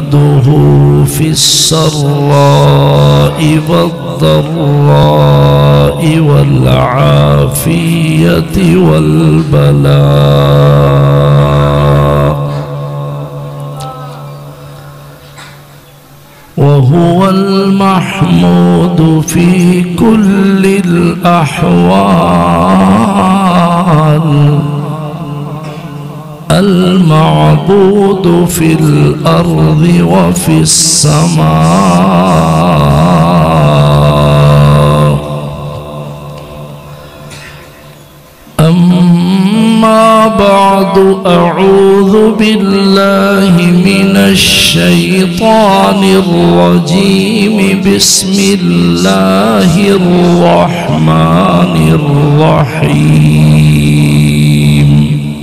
نحمده في السراء والضراء والعافية والبلاء وهو المحمود في كل الأحوال المعبود في الأرض وفي السماء. أما بعد، أعوذ بالله من الشيطان الرجيم. بسم الله الرحمن الرحيم.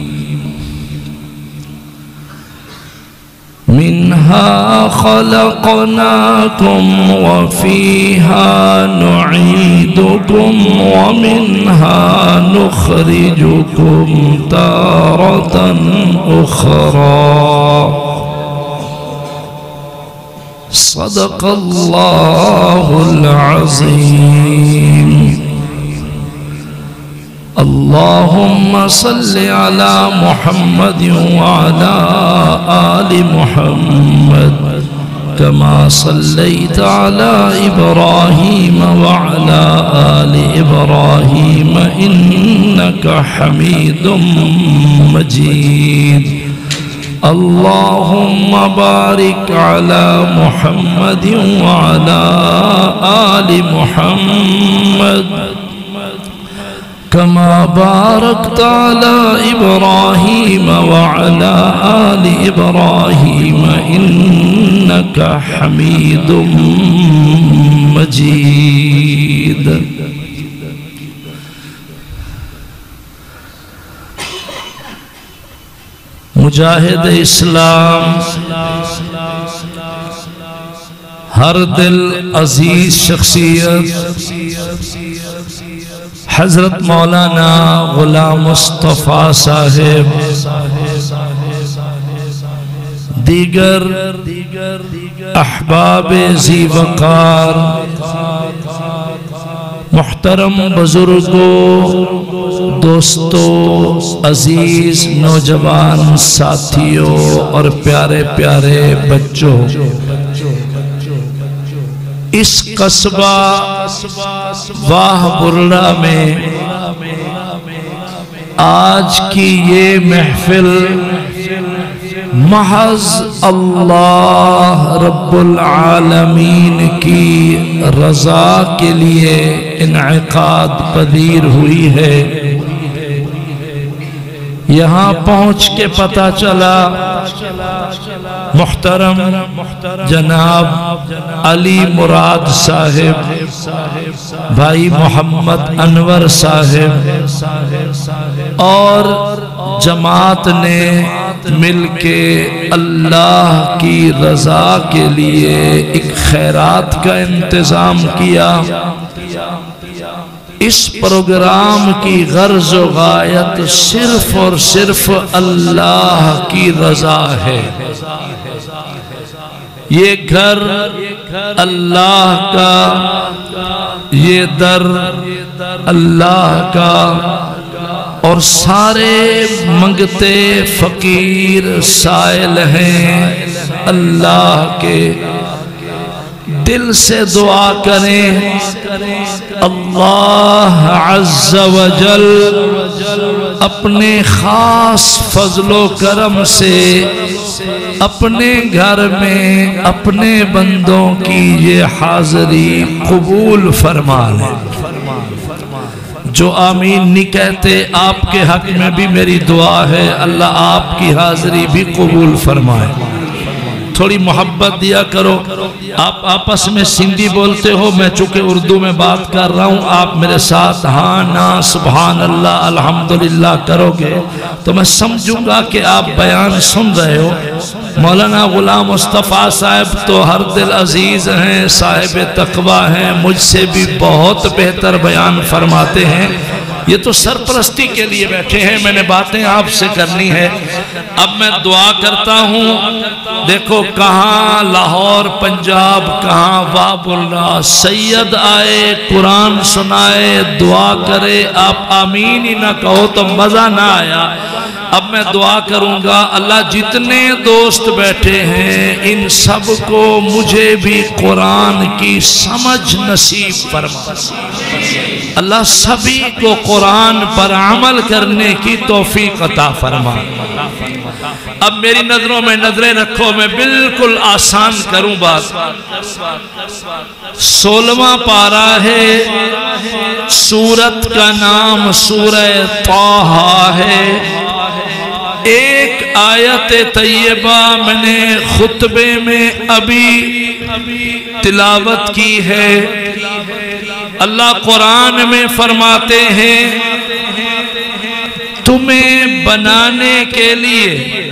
منها خلقناكم وفيها نعيدكم ومنها نخرجكم تارة أخرى. صدق الله العظيم. اللهم صل على محمد وعلى آل محمد كما صليت على إبراهيم وعلى آل إبراهيم إنك حميد مجيد. اللهم بارك على محمد وعلى آل محمد كما باركت على إبراهيم وعلى آل إبراهيم إنك حميد مجيد. مجاہد اسلام، ہر دل عزیز شخصیت حضرت مولانا غلام مصطفیٰ صاحب، دیگر احباب ذی وقار، محترم بزرگوں، دوستوں، عزیز نوجوان ساتھیوں اور پیارے پیارے بچوں، اس قصبہ واہ برڑہ میں آج کی یہ محفل محض اللہ رب العالمین کی رضا کے لیے انعقاد پذیر ہوئی ہے۔ یہاں پہنچ کے پتہ چلا محترم جناب علی مراد صاحب، بھائی محمد انور صاحب اور جماعت نے مل کے اللہ کی رضا کے لیے ایک خیرات کا انتظام کیا۔ اس پروگرام کی غرض و غایت صرف اور صرف اللہ کی رضا ہے۔ یہ گھر اللہ کا، یہ در اللہ کا، اور سارے منگتے فقیر سائل ہیں اللہ کے۔ دل سے دعا کریں اللہ عز و جل اپنے خاص فضل و کرم سے اپنے گھر میں اپنے بندوں کی یہ حاضری قبول فرما لے۔ جو آمین نہیں کہتے، آپ کے حق میں بھی میری دعا ہے اللہ آپ کی حاضری بھی قبول فرمائے۔ تھوڑی محبت دیا کرو۔ آپ آپس میں سندھی بولتے ہو، میں چونکہ اردو میں بات کر رہا ہوں، آپ میرے ساتھ ہاں نا سبحان اللہ الحمدللہ کرو گے تو میں سمجھوں گا کہ آپ بیان سن رہے ہو۔ مولانا غلام مصطفیٰ صاحب تو ہر دل عزیز ہیں، صاحب تقویٰ ہیں، مجھ سے بھی بہت بہتر بیان فرماتے ہیں، یہ تو سرپرستی کے لیے بیٹھے ہیں، میں نے باتیں آپ سے کرنی ہے۔ اب میں دعا کرتا ہوں، دیکھو کہاں لاہور پنجاب، کہاں باب اللہ، سید آئے قرآن سنائے دعا کرے، آپ آمین ہی نہ کہو تو مزہ نہ آیا۔ اب میں دعا کروں گا، اللہ جتنے دوست بیٹھے ہیں ان سب کو مجھے بھی قرآن کی سمجھ نصیب فرما، اللہ سبھی کو قرآن پر عمل کرنے کی توفیق عطا فرما۔ اب میری نظروں میں نظریں رکھو، میں بالکل آسان کروں بات۔ 16واں پارہ ہے، سورت کا نام سورہ طٰہٰ ہے۔ ایک آیت طیبہ میں نے خطبے میں ابھی تلاوت کی ہے۔ اللہ قرآن میں فرماتے ہیں، تمہیں بنانے کے لیے،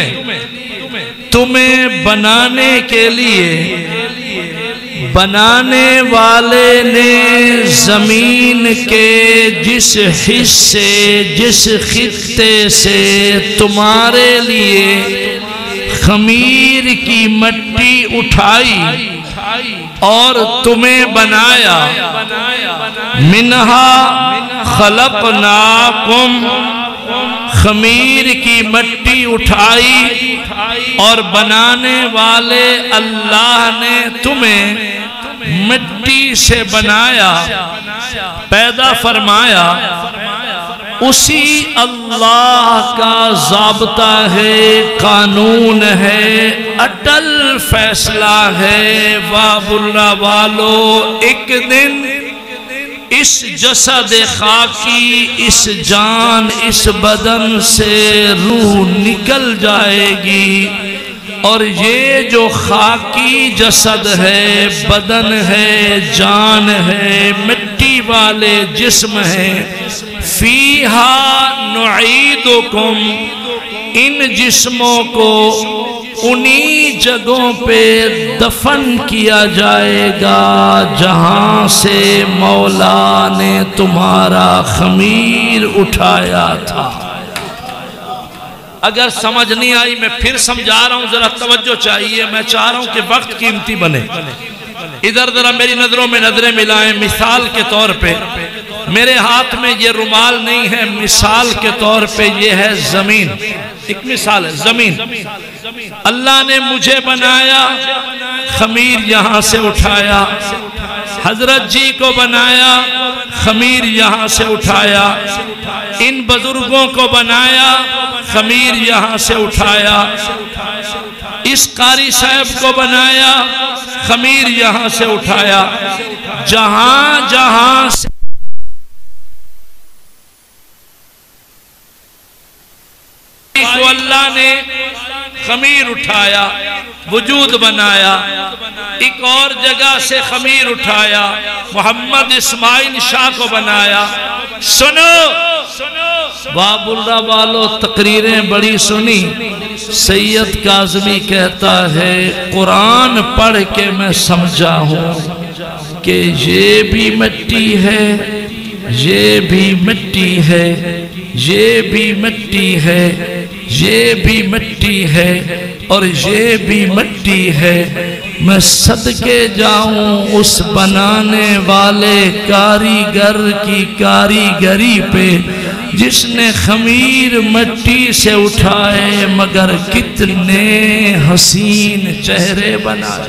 تمہیں بنانے کے لیے بنانے والے نے زمین کے جس حصے، جس خطے سے تمہارے لیے خمیر کی مٹی اٹھائی اور تمہیں بنایا، منہا خلقناکم، خمیر کی مٹی اٹھائی اور بنانے والے اللہ نے تمہیں مٹی سے بنایا، پیدا فرمایا۔ اسی اللہ کا ضابطہ ہے، قانون ہے، اٹل فیصلہ ہے۔ باب اللہ والو، ایک دن اس جسد خاکی، اس جان، اس بدن سے روح نکل جائے گی، اور یہ جو خاکی جسد ہے، بدن ہے، جان ہے، مٹی والے جسم ہے، فیہا نعیدکم، ان جسموں کو انہی جگہوں پہ دفن کیا جائے گا جہاں سے مولا نے تمہارا خمیر اٹھایا تھا۔ اگر سمجھ نہیں آئی میں پھر سمجھا رہا ہوں، ذرا توجہ چاہیے، میں چاہ رہا ہوں کہ وقت قیمتی بنے۔ ادھر ذرا میری نظروں میں نظریں ملائیں۔ مثال کے طور پہ میرے ہاتھ میں یہ رومال نہیں ہے، مثال کے طور پہ یہ ہے زمین، ایک مثال ہے زمین۔ اللہ نے مجھے بنایا، خمیر یہاں سے اٹھایا، حضرت جی کو بنایا، خمیر یہاں سے اٹھایا، ان بزرگوں کو بنایا، خمیر یہاں سے اٹھایا، اس قاری صاحب کو بنایا، خمیر یہاں سے اٹھایا۔ جہاں جہاں سے کو اللہ نے خمیر اٹھایا، وجود بنایا۔ ایک اور جگہ سے خمیر اٹھایا، محمد اسماعیل شاہ کو بنایا۔ سنو باب اللہ والو، تقریریں بڑی سنی۔ سید کاظمی کہتا ہے، قرآن پڑھ کے میں سمجھا ہوں کہ یہ بھی مٹی ہے، یہ بھی مٹی ہے، یہ بھی مٹی ہے، یہ بھی مٹی ہے، اور یہ بھی مٹی ہے۔ میں صدقے جاؤں اس بنانے والے کاریگر کی کاریگری پہ، جس نے خمیر مٹی سے اٹھائے مگر کتنے حسین چہرے بنائے۔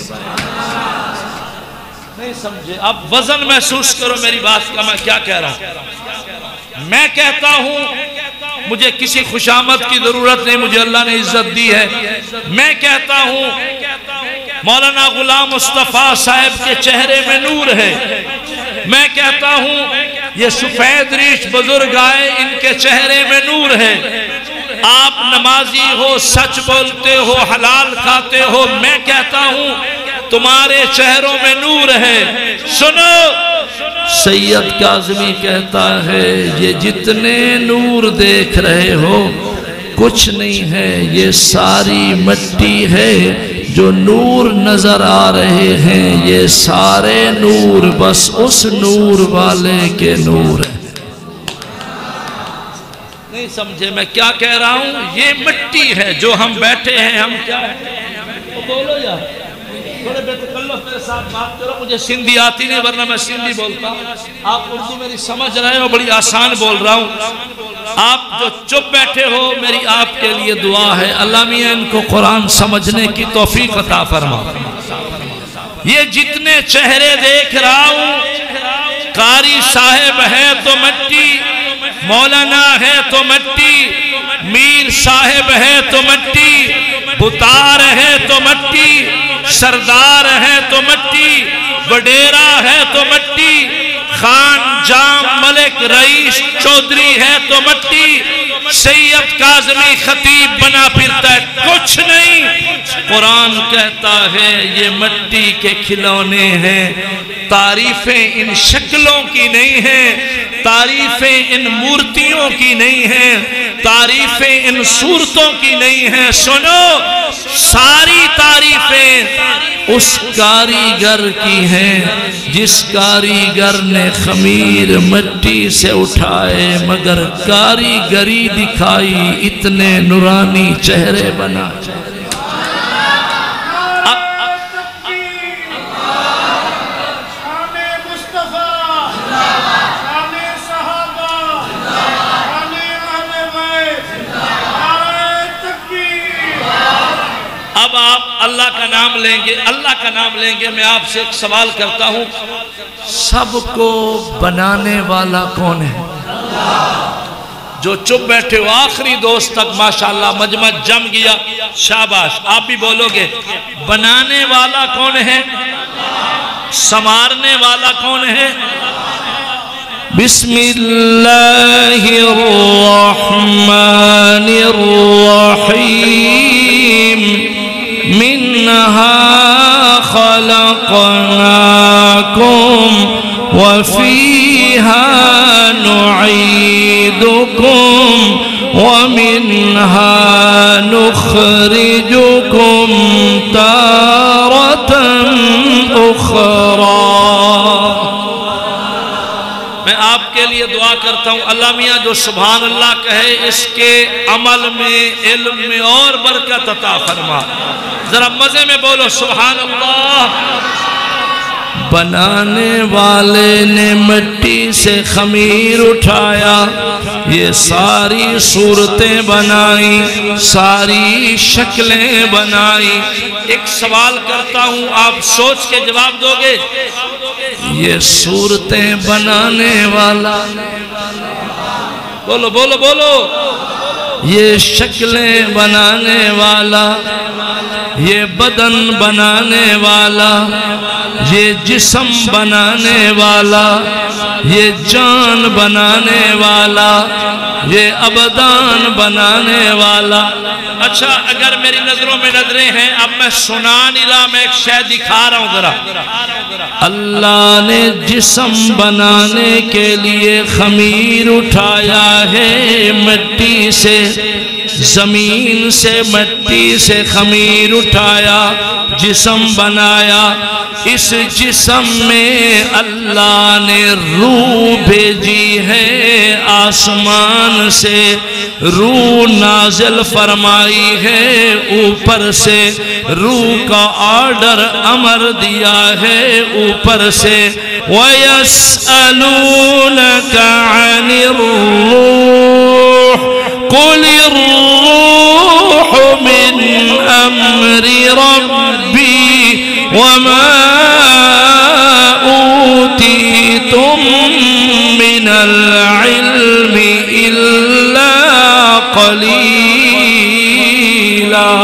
نہیں سمجھے؟ اب وزن محسوس کرو میری بات کا، میں کیا کہہ رہا ہوں۔ میں کہتا ہوں، مجھے کسی خوشامد کی ضرورت نہیں، مجھے اللہ نے عزت دی ہے۔ میں کہتا ہوں مولانا غلام مصطفیٰ صاحب کے چہرے میں نور ہے۔ میں کہتا ہوں یہ سفید ریش بزرگ آئے، ان کے چہرے میں نور ہے۔ آپ نمازی ہو، سچ بولتے ہو، حلال کھاتے ہو، میں کہتا ہوں تمہارے چہروں میں نور ہے۔ سنو، سید کاظمی کہتا ہے یہ جتنے نور دیکھ رہے ہو کچھ نہیں ہے، یہ ساری مٹی ہے۔ جو نور نظر آ رہے ہیں یہ سارے نور بس اس نور والے کے نور ہیں۔ نہیں سمجھے میں کیا کہہ رہا ہوں؟ یہ مٹی ہے جو ہم بیٹھے ہیں، ہم کیا ہیں؟ بولو یار، بڑے بے تکلف میرے ساتھ بات کرو، مجھے سندھی آتی نہیں ورنہ میں سندھی بولتا ہوں، آپ اردو میری سمجھ رہے ہو، بڑی آسان بول رہا ہوں۔ آپ جو چپ بیٹھے ہو، میری آپ کے لیے دعا ہے، اللہ میاں ان کو قرآن سمجھنے کی توفیق عطا فرما۔ یہ جتنے چہرے دیکھ رہا ہوں، قاری صاحب ہے تو مٹی، مولانا ہے تو مٹی، میر صاحب ہے تو مٹی، بتار ہے تو مٹی، سردار ہے تو مٹی، وڈیرا ہے تو مٹی، خان جام ملک رئیس چودھری ہے تو مٹی، سید کاظمی خطیب بنا پھرتا ہے، کچھ نہیں۔ قرآن کہتا ہے یہ مٹی کے کھلونے ہیں، تعریفیں ان شکلوں کی نہیں ہیں، تعریفیں ان مورتیوں کی نہیں ہیں، تعریفیں ان صورتوں کی نہیں ہیں۔ سنو، ساری تعریفیں اس کاریگر کی ہیں جس کاریگر نے خمیر مٹی سے اٹھائے مگر کاریگری دکھائی، اتنے نورانی چہرے بنا۔ اب آپ اللہ کا نام لیں گے، اللہ کا نام لیں گے، میں آپ سے ایک سوال کرتا ہوں، سب کو بنانے والا کون ہے؟ جو چپ بیٹھے ہو آخری دوست تک ماشاءاللہ مجمع جم گیا، شاباش، آپ بھی بولو گے، بنانے والا کون ہے؟ سنوارنے والا کون ہے؟ بسم اللہ الرحمن الرحیم، منها خلقناكم وفيها نعيدكم ومنها نخرجكم تارة أخرى۔ میں آپ کے لیے دعا کرتا ہوں، اللہ میاں جو سبحان اللہ کہے اس کے عمل میں، علم میں اور برکت عطا فرما۔ ذرا مزے میں بولو سبحان اللہ۔ بنانے والے نے مٹی سے خمیر اٹھایا، یہ ساری صورتیں بنائی، ساری شکلیں بنائی۔ ایک سوال کرتا ہوں، آپ سوچ کے جواب دو گے؟ یہ صورتیں بنانے والا، بولو بولو بولو، یہ شکلیں بنانے والا، یہ بدن بنانے والا، یہ جسم بنانے والا، یہ جان بنانے والا، یہ ابدان بنانے والا۔ اچھا اگر میری نظروں میں نظریں ہیں، اب میں سنا نہیں رہا، میں ایک شے دکھا رہا ہوں ذرا۔ اللہ نے جسم بنانے کے لیے خمیر اٹھایا ہے مٹی سے، زمین سے مٹی سے خمیر اٹھایا، جسم بنایا۔ اس جسم میں اللہ نے روح بھیجی ہے، آسمان سے روح نازل فرمائی ہے، اوپر سے روح کا آرڈر امر دیا ہے اوپر سے۔ وَيَسْأَلُونَكَ عَنِ الرُّوحِ قُلِ الرُّوحُ مِنْ أَمْرِ رَبِّي وَمَا أُوتِيتُم مِّنَ الْعِلْمِ إِلَّا قَلِيلًا۔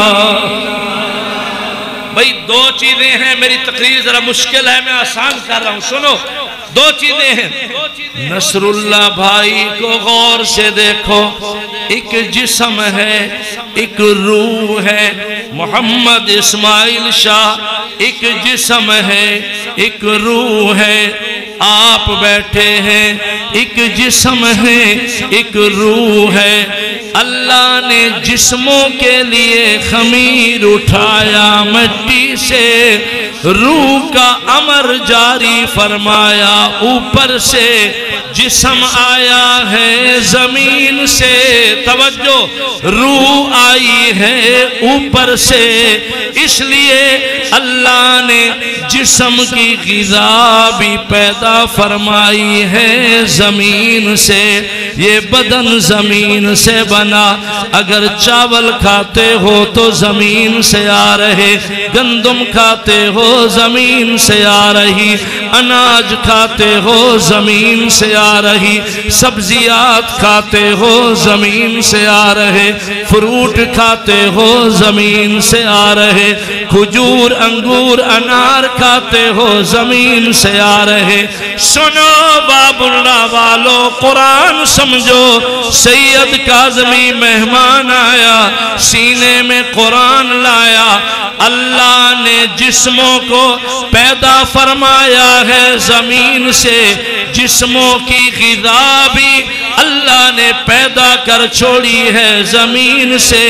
بھئی دو چیزیں ہیں، میری تقریر ذرا مشکل ہے، میں آسان کر رہا ہوں، سنو۔ دو چیزیں ہیں، نصر اللہ بھائی کو غور سے دیکھو، ایک جسم ہے، ایک روح ہے۔ محمد اسماعیل شاہ ایک جسم ہے، ایک روح ہے۔ آپ بیٹھے ہیں، ایک جسم ہے، ایک روح ہے۔ اللہ نے جسموں کے لیے خمیر اٹھایا مٹی سے، روح کا امر جاری فرمایا، اوپر سے جسم آیا ہے زمین سے، توجہ، روح آئی ہے اوپر سے، اس لیے اللہ نے جسم کی غذا بھی پیدا فرمائی ہے زمین سے، یہ بدن زمین سے بنا، اگر چاول کھاتے ہو تو زمین سے آ رہے، گندم کھاتے ہو زمین سے آ رہی، اناج کھاتے ہو زمین سے آ رہی، سبزیات کھاتے ہو زمین سے آ رہے، فروٹ کھاتے ہو زمین سے آ رہے، کھجور انگور انار کھاتے ہو زمین سے آ رہے۔ سنو باب اللہ والو، قرآن سمجھو، سید کاظمی مہمان آیا، سینے میں قرآن لایا، اللہ نے جسموں کو پیدا فرمایا ہے زمین سے، جسموں کی غذا بھی اللہ نے پیدا کر چھوڑی ہے زمین سے،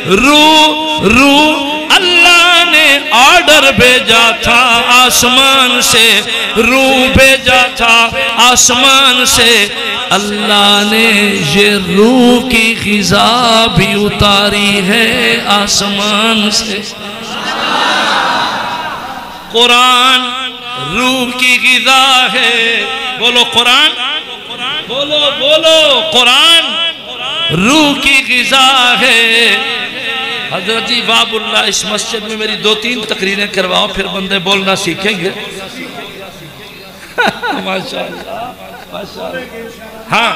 روح اللہ نے آرڈر بھیجا تھا آسمان سے، روح بھیجا تھا آسمان سے، اللہ نے یہ روح کی غذا بھی اتاری ہے آسمان سے۔ قرآن روح کی غذا ہے، بولو قرآن، بولو قرآن روح کی غذا ہے۔ حضرت جی باب اللہ اس مسجد میں میری 2-3 تقریریں کرواؤ، پھر بندے بولنا سیکھیں گے۔ ماشاءاللہ ماشاءاللہ، ہاں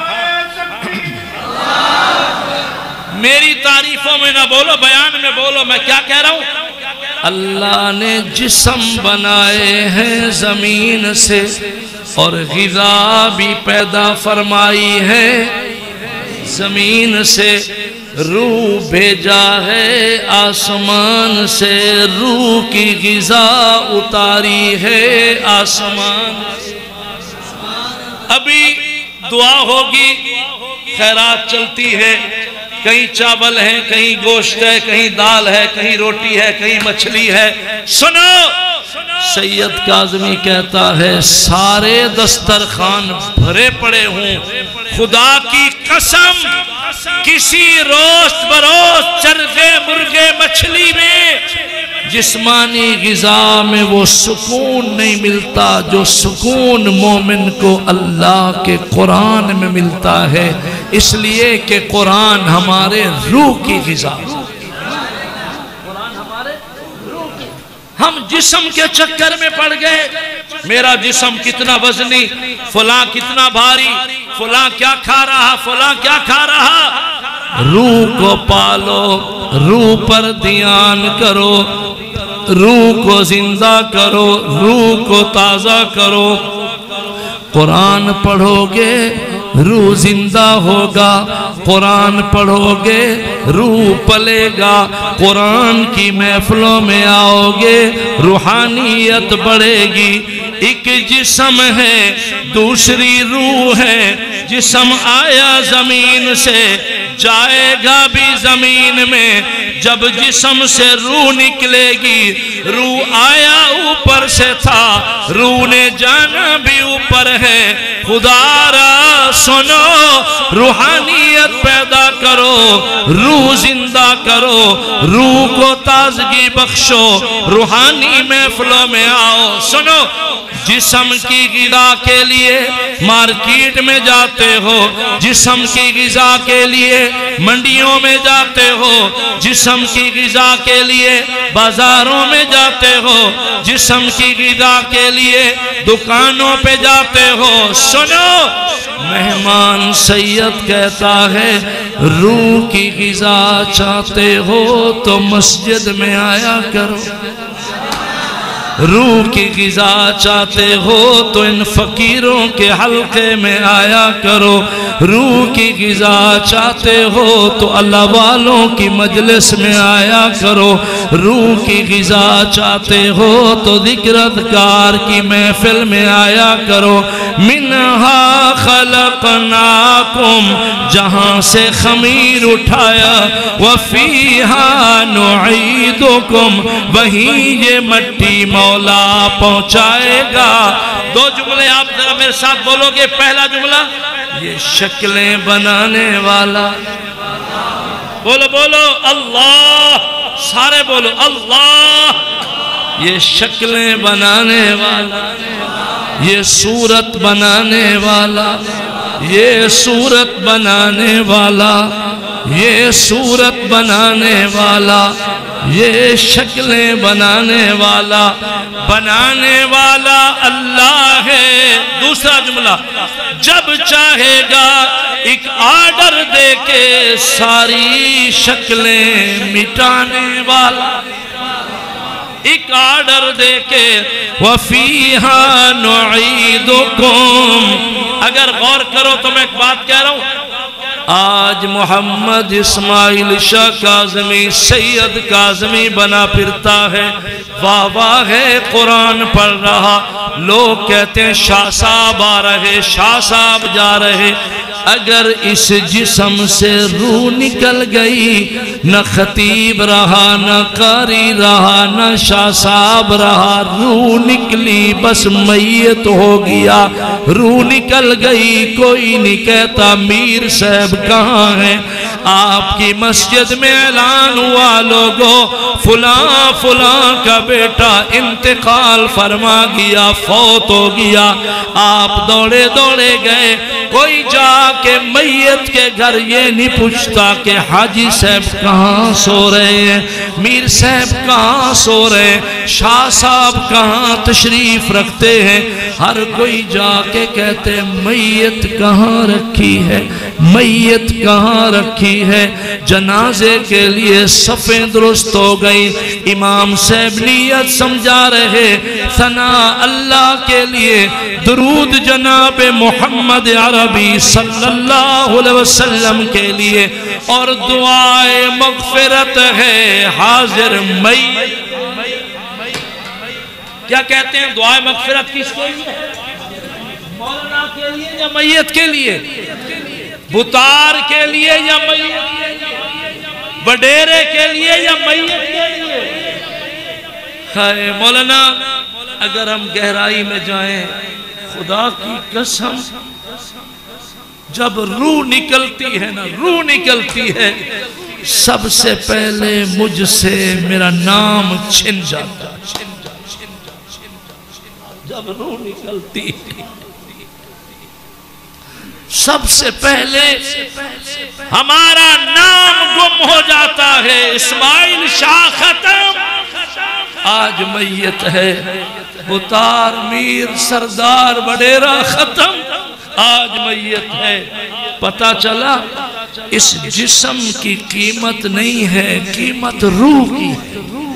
میری تعریفوں میں نہ بولو، بیان میں بولو، میں کیا کہہ رہا ہوں؟ اللہ نے جسم بنائے ہیں زمین سے اور غذا بھی پیدا فرمائی ہے زمین سے، روح بھیجا ہے آسمان سے، روح کی غذا اتاری ہے آسمان سے۔ ابھی دعا ہوگی، خیرات چلتی ہے، کہیں چاول ہے، کہیں گوشت ہے، کہیں دال ہے، کہیں روٹی ہے، کہیں مچھلی ہے۔ سنو، سید کاظمی کہتا ہے سارے دسترخوان بھرے پڑے ہوں، خدا کی قسم کسی روست بروست چرغے مرغے مچھلی میں جسمانی غذا میں وہ سکون نہیں ملتا جو سکون مومن کو اللہ کے قرآن میں ملتا ہے، اس لیے کہ قرآن ہمارے روح کی غذا۔ ہم جسم کے چکر میں پڑ گئے، میرا جسم کتنا وزنی، فلاں کتنا بھاری، فلاں کیا کھا رہا، فلاں کیا کھا رہا۔ روح کو پالو، روح پر دھیان کرو، روح کو زندہ کرو، روح کو تازہ کرو۔ قرآن پڑھو گے روح زندہ ہوگا، قرآن پڑھو گے روح پلے گا، قرآن کی محفلوں میں آؤ گے روحانیت بڑھے گی۔ ایک جسم ہے دوسری روح ہے، جسم آیا زمین سے جائے گا بھی زمین میں، جب جسم سے روح نکلے گی، روح آیا اوپر سے تھا، روح نے جانا بھی اوپر ہے۔ خدا را سنو، روحانیت پیدا کرو، روح زندہ کرو، روح کو تازگی بخشو، روحانی محفلوں میں آؤ۔ سنو، جسم کی غذا کے لیے مارکیٹ میں جاتے ہو، جسم کی غذا کے لیے منڈیوں میں جاتے ہو، جسم کی غذا کے لیے بازاروں میں جاتے ہو، جسم کی غذا کے لیے دکانوں پہ جاتے ہو۔ سنو، مہمان سید کہتا ہے روح کی غذا چاہتے ہو تو مسجد میں آیا کرو، روح کی غذا چاہتے ہو تو ان فقیروں کے حلقے میں آیا کرو، روح کی غذا چاہتے ہو تو اللہ والوں کی مجلس میں آیا کرو، روح کی غذا چاہتے ہو تو ذکر اذکار کی محفل میں آیا کرو۔ منہا خلقناکم، جہاں سے خمیر اٹھایا، وفیہا نعیدکم، وہیں یہ مٹی مولا پہنچائے گا۔ دو جملے آپ ذرا میرے ساتھ بولو گے۔ پہلا جملہ یہ شکلیں بنانے والا، بولو بولو اللہ، سارے بولو اللہ۔ یہ شکلیں بنانے والا، یہ صورت بنانے والا، یہ صورت بنانے والا، یہ صورت بنانے والا، یہ شکلیں بنانے والا اللہ ہے۔ دوسرا جملہ جب چاہے گا ایک آرڈر دے کے ساری شکلیں مٹانے والا، ایک آرڈر دے کے وَفِيهَا نُعِيدُكُمْ۔ اگر غور کرو تو میں ایک بات کہہ رہا ہوں، آج محمد اسماعیل شاہ کاظمی سید کاظمی بنا پھرتا ہے، واہ واہ ہے، قرآن پڑھ رہا، لوگ کہتے ہیں شاہ صاحب آ رہے، شاہ صاحب جا رہے۔ اگر اس جسم سے روح نکل گئی، نہ خطیب رہا، نہ قاری رہا، نہ شاہ صاحب رہا، روح نکلی بس میت ہو گیا، روح نکل گئی، کوئی نہیں کہتا میر صاحب کہاں ہیں۔ آپ کی مسجد میں اعلان ہوا، لوگوں فلاں فلاں کا بیٹا انتقال فرما گیا، فوت ہو گیا۔ آپ دوڑے دوڑے گئے، کوئی جا کہ میت کے گھر یہ نہیں پوچھتا کہ حاجی صاحب کہاں سو رہے ہیں، میر صاحب کہاں سو رہے ہیں، شاہ صاحب کہاں تشریف رکھتے ہیں۔ ہر کوئی جا کے کہتے میت کہاں رکھی ہے، میت کہاں رکھی ہے۔ جنازے کے لیے صفیں درست ہو گئی، امام صاحب نیت سمجھا رہے، ثنا اللہ کے لیے، درود جناب محمد عربی صلی اللہ علیہ وسلم کے لیے، اور دعائے مغفرت ہے حاضر میت۔ کیا کہتے ہیں دعائے مغفرت کس کے لیے؟ مولانا کے لیے یا میت کے لیے؟ بطار کے لیے یا میت؟ وڈیرے کے لیے یا میت کے لیے؟ ہائے مولانا، اگر ہم گہرائی میں جائیں، خدا کی قسم جب روح نکلتی ہے نا، روح نکلتی ہے، سب سے پہلے مجھ سے میرا نام چھن جاتا ہے۔ جب روح نکلتی ہے سب سے پہلے ہمارا نام گم ہو جاتا ہے۔ اسماعیل شاہ ختم، آج میت ہے، بطار میر سردار وڈیرہ ختم، آج میت ہے۔ پتہ چلا اس جسم کی قیمت نہیں ہے، قیمت روح کی ہے۔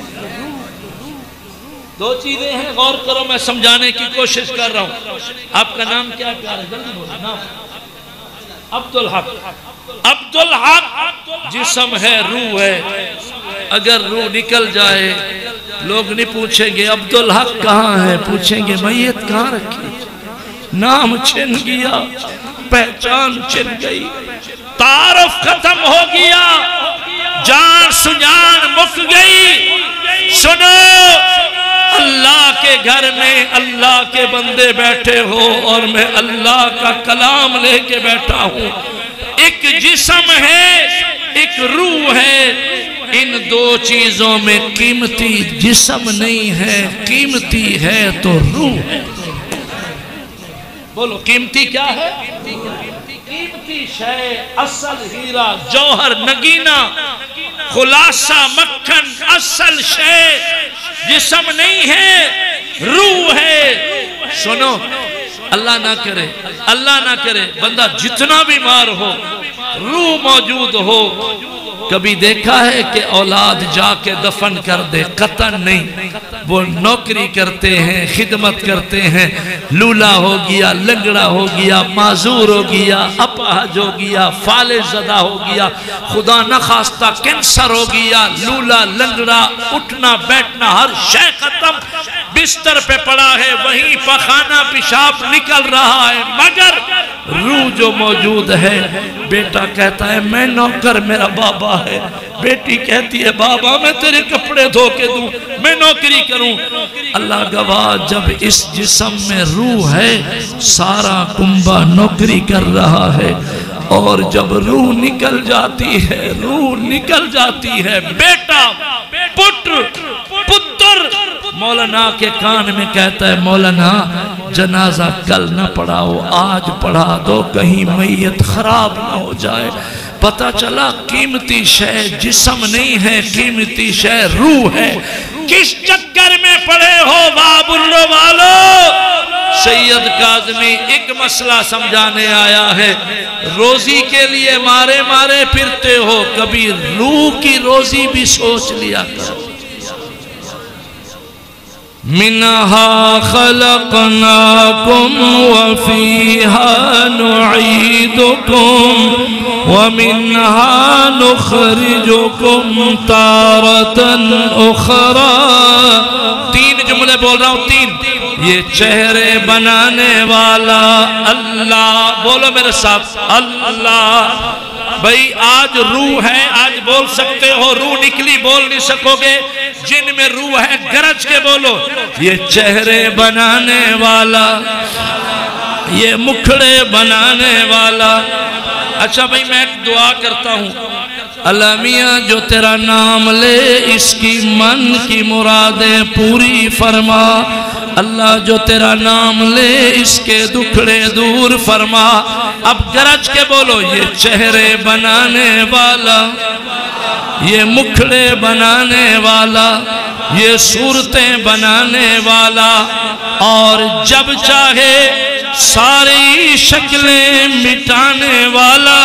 دو چیزیں ہیں، غور کرو، میں سمجھانے کی کوشش کر رہا ہوں۔ آپ کا نام کیا ہے؟ جلدی بولو نام۔ عبدالحق۔ عبدالحق جسم ہے، روح ہے۔ اگر روح نکل جائے، لوگ نہیں پوچھیں گے عبدالحق کہاں ہے، پوچھیں گے میت کہاں رکھی۔ نام چھن گیا، پہچان چھن گئی، تعارف ختم ہو گیا، جان سجان مک گئی۔ سنو، اللہ کے گھر میں اللہ کے بندے بیٹھے ہو اور میں اللہ کا کلام لے کے بیٹھا ہوں۔ ایک جسم ہے، ایک روح ہے، ان دو چیزوں میں قیمتی جسم نہیں ہے، قیمتی ہے تو روح ہے۔ بولو قیمتی کیا ہے؟ قیمتی شے، اصل ہیرا جوہر نگینہ خلاصہ مکھن، اصل شے جسم نہیں ہے، روح ہے۔ سنو، اللہ نہ کرے، اللہ نہ کرے بندہ جتنا بیمار ہو، روح موجود ہو۔ کبھی دیکھا ہے کہ اولاد جا کے دفن کر دے؟ قطعاً نہیں۔ وہ نوکری کرتے ہیں، خدمت کرتے ہیں، لولا ہو گیا، لنگڑا ہو گیا، معذور ہو گیا، اپاہج ہو گیا، فالج زدہ ہو گیا، خدا نخواستہ کینسر ہو گیا، لولا لنگڑا، اٹھنا بیٹھنا ہر شے ختم، بستر پہ پڑا ہے، وہیں پخانہ پیشاب نکل رہا ہے، مگر روح جو موجود ہے۔ بیٹا کہتا ہے میں نوکر، میرا بابا ہے، بیٹی کہتی ہے بابا میں تیرے کپڑے دھو کے دوں، میں نوکری کروں۔ اللہ گواہ جب اس جسم میں روح ہے سارا کنبہ نوکری کر رہا ہے، اور جب روح نکل جاتی ہے بیٹا پتر مولانا کے کان میں کہتا ہے مولانا جنازہ کل نہ پڑھاؤ آج پڑھا دو کہیں میت خراب نہ ہو جائے۔ پتہ چلا قیمتی شے جسم نہیں ہے، قیمتی شے روح ہے۔ کس چکر میں پڑے ہو بابلو والو؟ سید کاظمی ایک مسئلہ سمجھانے آیا ہے، روزی کے لیے مارے پھرتے ہو، کبھی روح کی روزی بھی سوچ لیا کرو۔ منہا خلقناکم وفیہا نعیدکم ومنہا نخرجکم تارتا اخرى۔ تین جملے بول رہا ہوں، تین۔ یہ چہرے بنانے والا اللہ، بولو میرے ساتھ اللہ۔ بھئی آج روح ہے، آج بول سکتے ہو، روح نکلی بول نہیں سکو گے، جن میں روح ہے گرج کے بولو۔ یہ چہرے بنانے والا، یہ مکھڑے بنانے والا۔ اچھا بھئی میں ایک دعا کرتا ہوں، اللہ میاں جو تیرا نام لے اس کی من کی مرادیں پوری فرما، اللہ جو تیرا نام لے اس کے دکھڑے دور فرما۔ اب گرج کے بولو، یہ چہرے بنانے والا، یہ مکھڑے بنانے والا، یہ صورتیں بنانے والا، اور جب چاہے ساری شکلیں مٹانے والا،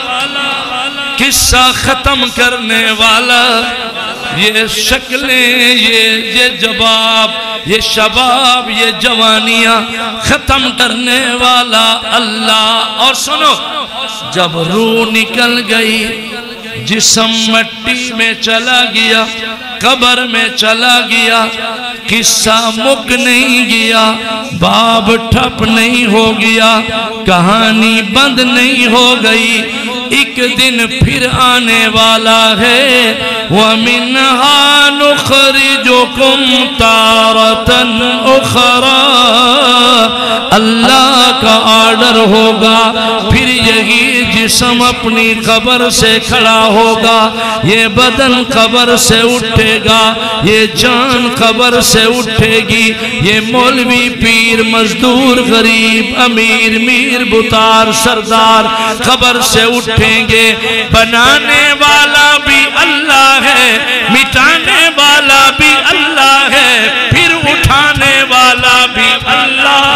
قصہ ختم کرنے والا، یہ شکلیں، یہ جواب، یہ شباب، یہ جوانیاں ختم کرنے والا اللہ۔ اور سنو، جب روح نکل گئی جسم مٹی میں چلا گیا، قبر میں چلا گیا، قصہ مک نہیں گیا، باب ٹھپ نہیں ہو گیا، کہانی بند نہیں ہو گئی، ایک دن پھر آنے والا ہے۔ وَمِنْهَا نُخْرِجُكُمْ تَارَةً أُخْرَى۔ اللہ کا آرڈر ہوگا، پھر یہی جسم اپنی قبر سے کھڑا ہوگا، یہ بدن قبر سے اٹھے گا، یہ جان قبر سے اٹھے گی، یہ مولوی پیر مزدور غریب امیر میر بطار سردار قبر سے اٹھیں گے۔ بنانے والا بھی اللہ ہے، مٹانے والا بھی اللہ ہے، پھر اٹھانے والا بھی اللہ۔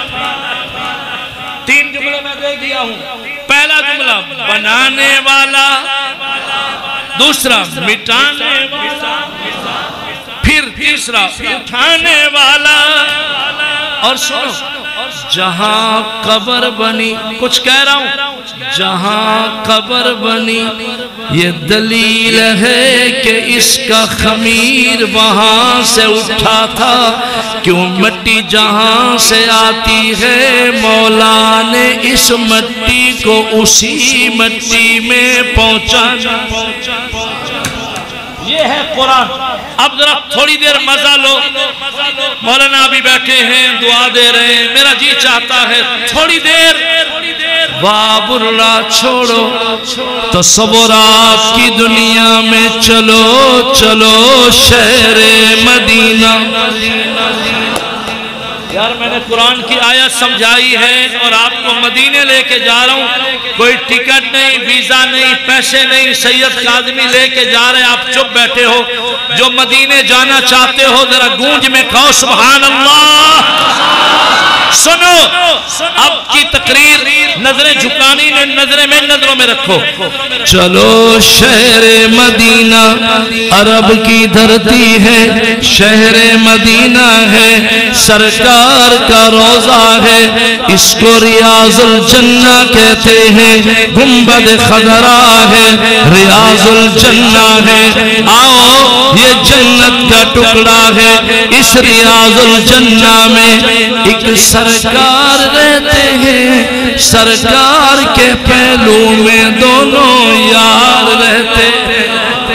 تین جملے میں دے دیا ہوں۔ پہلا جملہ بنانے والا، دوسرا مٹانے والا، پھر تیسرا اٹھانے والا۔ اور سنو، جہاں قبر بنی، کچھ کہہ رہا ہوں، جہاں قبر بنی یہ دلیل ہے کہ اس کا خمیر وہاں سے اٹھا تھا، کیوں مٹی جہاں سے آتی ہے مولا نے اس مٹی کو اسی مٹی میں پہنچانا۔ یہ ہے قرآن۔ اب ذرا تھوڑی دیر مزہ لو، مولانا بھی بیٹھے ہیں دعا دے رہے ہیں، میرا جی چاہتا ہے تھوڑی دیر باب اللہ چھوڑو، تصورات کی دنیا میں چلو چلو شہر مدینہ۔ یار میں نے قرآن کی آیت سمجھائی ہے اور آپ کو مدینے لے کے جا رہا ہوں، کوئی ٹکٹ نہیں، ویزا نہیں، پیسے نہیں، سید کاظمی لے کے جا رہے ہیں، آپ چپ بیٹھے ہو۔ جو مدینے جانا چاہتے ہو ذرا گونج میں کہو سبحان اللہ۔ سنو، اب کی تقریر نظریں جھکانی نے نظروں میں رکھو۔ چلو شہر مدینہ عرب کی دھرتی ہے، شہر مدینہ ہے، سرکار کا روضہ ہے، اس کو ریاض الجنہ کہتے ہیں، گنبد خضرا ہے، ریاض الجنہ ہے۔ آؤ یہ جنت کا ٹکڑا ہے، اس ریاض الجنہ میں ایک سرکار رہتے ہیں، سرکار کے پہلو میں دونوں یار رہتے ہیں۔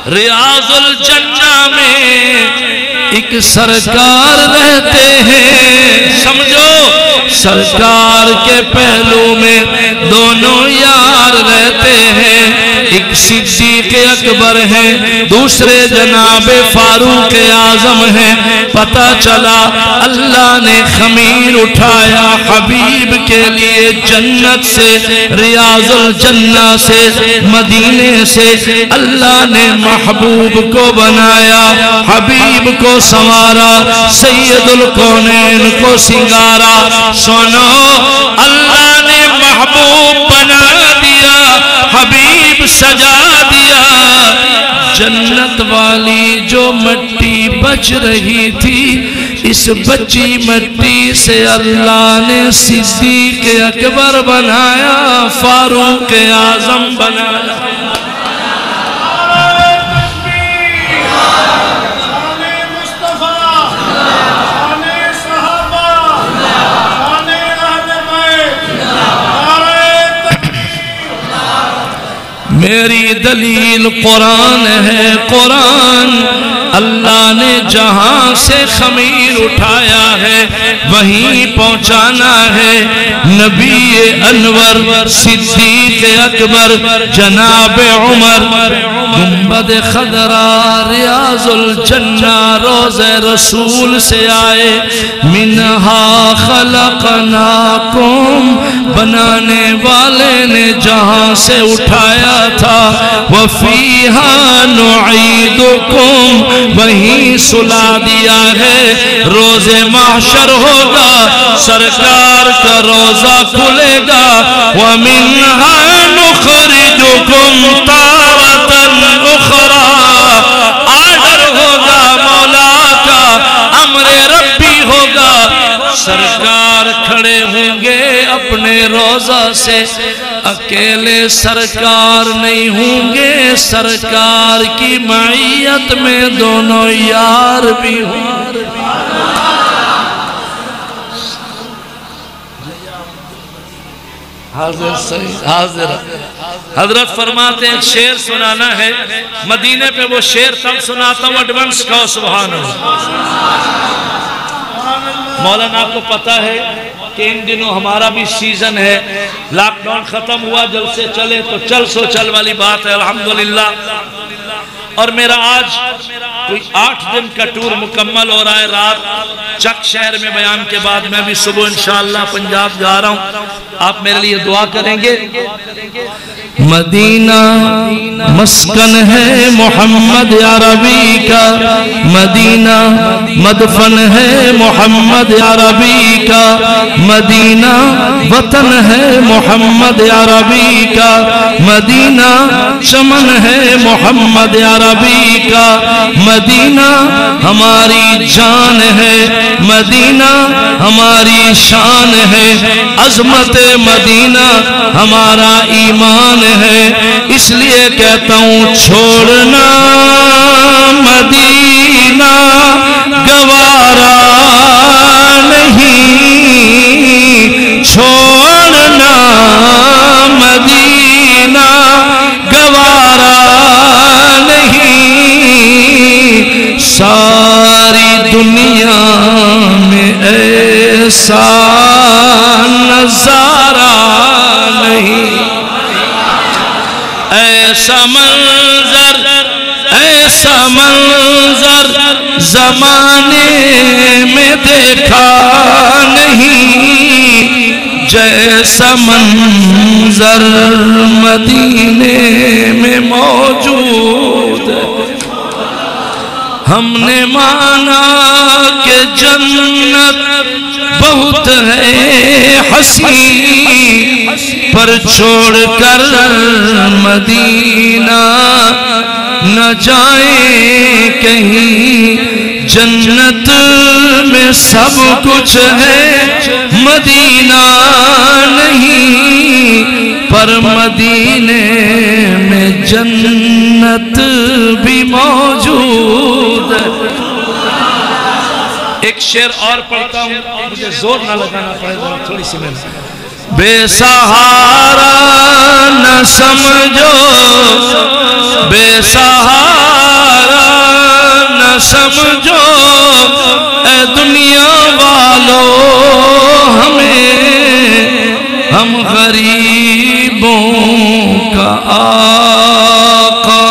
ریاض الجنہ میں ایک سرکار رہتے ہیں، سمجھو سرکار کے پہلو میں دونوں یار رہتے ہیں، ایک صدیق اکبر ہیں، دوسرے جناب فاروق اعظم ہیں۔ پتہ چلا اللہ نے خمیر اٹھایا حبیب کے لیے جنت سے، ریاض الجنہ سے، مدینے سے اللہ نے محبوب کو بنایا، حبیب کو سنوارا، سید الکونین کو سنگارا۔ سنو اللہ نے محبوب بنا دیا، حبیب سجا دیا۔ جنت والی جو مٹی بچ رہی تھی، اس بچی مٹی سے اللہ نے صدیق اکبر بنایا، فاروق اعظم بنایا۔ میری دلیل قرآن ہے، قرآن اللہ نے جہاں سے خمیر اٹھایا ہے وہیں پہنچانا ہے۔ نبی انور صدیق اکبر جناب عمر گنبد خضرا ریاض الجنہ روض رسول سے آئے، منہا خلقناکم بنانے والے نے جہاں سے اٹھایا تھا، وَفِيهَا نُعِيدُكُمْ وہیں سلا دیا ہے۔ روز محشر ہوگا، سرکار کا روزہ کھلے گا، وَمِنْهَا نُخْرِجُكُمْ تَارَةً أُخْرَى۔ آرڈر ہوگا مولا کا، امر ربی ہوگا، سرکار کھڑے ہوں گے اپنے روزہ سے، اکیلے سرکار نہیں ہوں گے، سرکار کی معیت میں دونوں یار بھی ہوں گے۔ حاضر حضرت فرماتے ہیں شعر سنانا ہے، مدینے پہ وہ شعر تب سناتا ہوں، ایڈوانس کہو سبحان اللہ۔ مولانا آپ کو پتا ہے کہ ان دنوں ہمارا بھی سیزن ہے، لاک ڈاؤن ختم ہوا، جلسے چلے تو چل سو چل والی بات ہے الحمدللہ۔ اور میرا آج کوئی 8 دن کا ٹور مکمل ہو رہا ہے، رات چک شہر میں بیان کے بعد میں بھی صبح انشاءاللہ پنجاب جا رہا ہوں، آپ میرے لیے دعا کریں گے۔ مدینہ مسکن ہے محمد عربی کا، مدینہ مدفن ہے محمد عربی کا، مدینہ وطن ہے محمد عربی کا، مدینہ چمن ہے محمد عربی کا، مدینہ ہماری جان ہے، مدینہ ہماری شان ہے، عظمت مدینہ ہمارا ایمان ہے، اس لیے کہتا ہوں چھوڑنا مدینہ گوارا نہیں، چھوڑنا مدینہ گوارا نہیں، ساری دنیا میں ایسا نظارہ نہیں، ایسا منظر زمانے میں دیکھا نہیں، جیسا منظر مدینے میں موجود ہے۔ ہم نے مانا کہ جنت بہت ہے حسین، پر چھوڑ کر مدینہ نہ جائیں کہیں، جنت میں سب کچھ ہے مدینہ نہیں، پر مدینے میں جنت بھی موجود ہے۔ ایک شعر اور پڑھتا ہوں، مجھے زور نہ لگانا پڑے گا، تھوڑی سی محنت۔ بے سہارا نہ سمجھو، بے سہارا نہ سمجھو اے دنیا والو ہمیں، ہم غریبوں کا آقا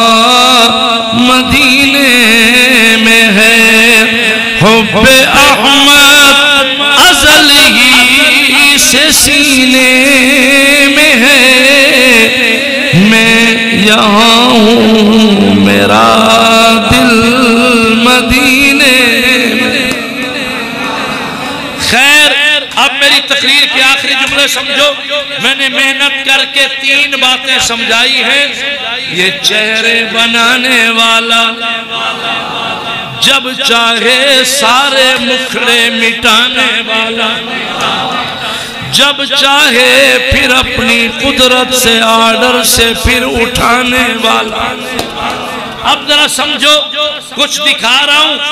مدینے میں ہے، حب احمد ازل ہی سے سینے میں ہے، میں یہاں ہوں میرا دل مدینے میں۔ خیر اب میری تقریر کے آخری جملے سمجھو، میں نے محنت کر کے 3 باتیں سمجھائی ہیں۔ یہ چہرے بنانے والا جب چاہے سارے مکھڑے مٹانے والا، جب چاہے پھر اپنی قدرت سے آرڈر سے پھر اٹھانے والا۔ اب ذرا سمجھو، کچھ دکھا رہا ہوں۔